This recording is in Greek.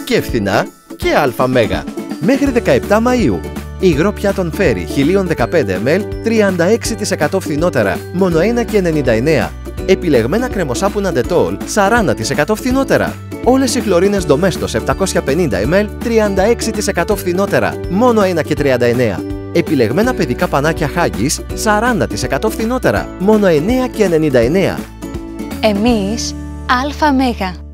και φθηνά και αλφα μέγα. Μέχρι 17 Μαΐου. Υγρό πιάτων Fairy 1015 ml 36% φθηνότερα, μόνο 1,99. Επιλεγμένα κρεμοσάπουνα Dettol 40% φθηνότερα. Όλες οι χλωρίνες Domestos 750 ml 36% φθηνότερα, μόνο 1,39. Επιλεγμένα παιδικά πανάκια Huggies 40% φθηνότερα, μόνο 9,99. Εμείς Αλφα Μέγα.